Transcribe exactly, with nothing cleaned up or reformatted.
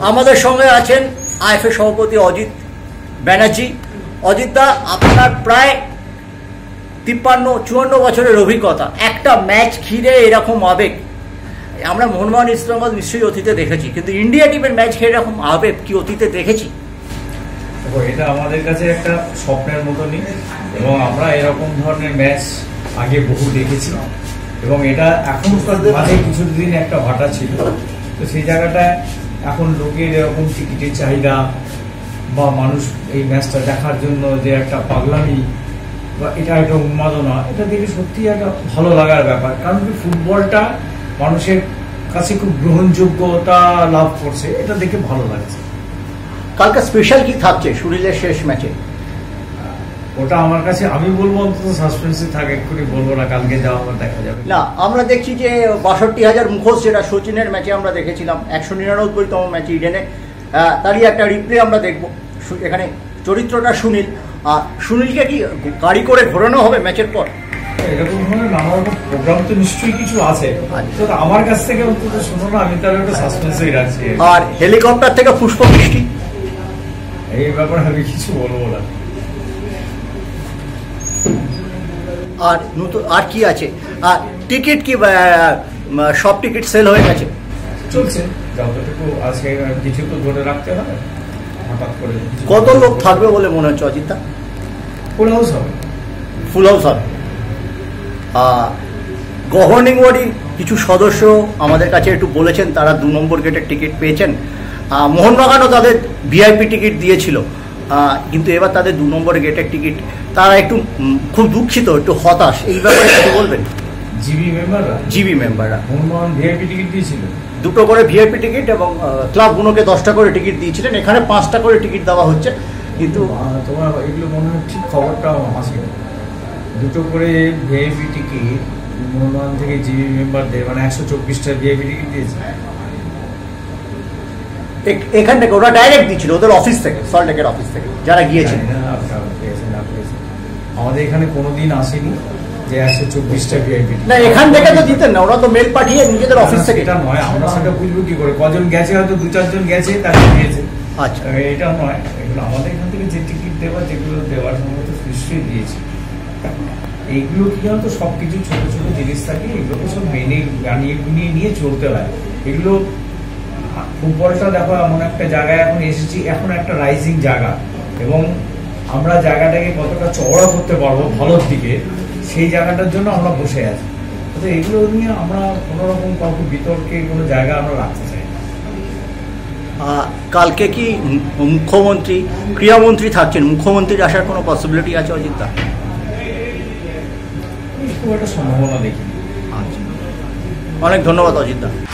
আমাদের সঙ্গে আছেন আইএফএ সভাপতি অজিত ব্যানার্জি। অজিতদা, আপনার প্রায় তিপ্পান্ন চুয়ান্ন বছরের অভিজ্ঞতা, একটা ম্যাচ ঘিরে এরকম আবেগ আমরা মোহনবাগান ইসলামাবাদ নিশ্চয়ই অতীতে দেখেছি, কিন্তু ইন্ডিয়া টিমের ম্যাচ ঘিরে এরকম আবেগ কি অতীতে দেখেছি? এটা আমাদের কাছে একটা স্বপ্নের মতনই, এবং আমরা এরকম ধরনের ম্যাচ আগে বহু দেখেছি, এবং এটা এখনকার মাঝে কিছুদিন একটা ভাটা ছিল। তো সেই জায়গাটায় এখন লোকের এরকম টিকিটের চাহিদা বা মানুষ এই ম্যাচটা দেখার জন্য যে একটা পাগলামি বা এটা একটা উন্মাদনা, এটা দেখে সত্যি একটা ভালো লাগার ব্যাপার। কারণ কি ফুটবলটা মানুষের কাছে খুব গ্রহণযোগ্যতা লাভ করছে, এটা দেখে ভালো লাগছে। কালকে স্পেশাল কি থাকছে সুনীলের শেষ ম্যাচে? ওটা আমার কাছে আমি বলবো অন্তত সাসপেন্সে থাকে, এক্ষুনি বলবো না, কালকে যাওয়া আমার দেখা যাবে না। আমরা দেখছি যে বাষট্টি হাজার মুখোশ যেটা সচিনের ম্যাচে আমরা দেখেছিলাম, একশো নিরানব্বইতম ম্যাচে ইডেনে, তারই একটা রিপ্লে আমরা দেখবো। এখানে চরিত্রটা সুনীল, সুনীলকে কি গাড়ি করে ঘোরানো হবে ম্যাচের পর? এরকম ধরনের নানা রকম প্রোগ্রাম তো নিশ্চয়ই কিছু আছে, আমার কাছ থেকে অন্তত শুনো না, আমি তার একটা সাসপেন্সেই রাখছি। আর হেলিকপ্টার থেকে পুষ্পবৃষ্টি, এই ব্যাপারে আমি কিছু বলবো না। আর নতুন আর কি আছে? আর টিকিট কি সব টিকিট সেল হয়ে গেছে? চলছে যতটুকু আছে, কিছু তো ধরে রাখতে হবে। হঠাৎ করে কত লোক থাকবে বলে মনে হচ্ছে অজিতদা? ফুল হাউস হবে। ফুল হাউস হবে। গভর্নিং বডি কিছু সদস্য আমাদের কাছে একটু বলেছেন তারা দু নম্বর গেটের টিকিট পেয়েছেন। মোহনবাগানও তাদের ভিআইপি টিকিট দিয়েছিল, কিন্তু এবার তাদের দু নম্বর গেটের টিকিট, তারা একটু খুব দুঃখিত, একটু হতাশ। এই ব্যাপারে একটু বলবেন? জিবি মেম্বাররা জিবি মেম্বাররা মোহনবাগান ভিআইপি টিকিট দিয়েছিল, দুটো করে ভিআইপি টিকিট, এবং ক্লাবগুলোকে দশটা করে টিকিট দিয়েছিলেন। এখানে পাঁচটা করে টিকিট দেওয়া হচ্ছে, কিন্তু তোমার এগুলো মনে হয় ঠিক খবরটা আসে। দুটো করে ভিআইপি টিকিট মোহনবাগান থেকে জিবি মেম্বারদের, মানে একশো চব্বিশটা ভিআইপি টিকিট দিয়েছে এখান থেকে। ওরা ডাইরেক্ট দিচ্ছিল ওদের অফিস থেকে, সল্টলেকের অফিস থেকে যারা গিয়েছে। আমাদের এখানে কোনোদিন আসেনি যে একশো চব্বিশটা ভিআইপি। না, এখান থেকে তো দিতেন না, ওরা তো মেল পাঠিয়ে নিজেদের অফিস থেকে। এটা নয়, আমরা সেটা বুঝবো কি করে? কজন গেছে, হয়তো দু চারজন গেছে, তাকে দিয়েছে। আচ্ছা, এটা নয়, এগুলো আমাদের এখান থেকে যে টিকিট দেওয়ার, যেগুলো দেওয়ার সম্ভবত নিশ্চয়ই দিয়েছে। এইগুলো কি হয়তো সবকিছু ছোট ছোট জিনিস থাকে, এগুলোকে সব মেনে বানিয়ে গুনিয়ে নিয়ে চলতে হয়। এগুলো ফুটবলটা দেখো এমন একটা জায়গায় এখন এসেছি, এখন একটা রাইজিং জায়গা, এবং আমরা জায়গাটাকে কতটা চওড়া করতে পারবো ভালোর দিকে, সেই জায়গাটার জন্য আমরা বসে আছি। তো এগুলো নিয়ে আমরা কোনো রকম কাউকে বিতর্কে কোনো জায়গা আমরা রাখতে চাই না। কালকে কি মুখ্যমন্ত্রী, ক্রীড়ামন্ত্রী থাকছেন, মুখ্যমন্ত্রীর আসার কোনো পসিবিলিটি আছে অজিতদা? খুব একটা সম্ভাবনা দেখিনি। অনেক ধন্যবাদ অজিতদা।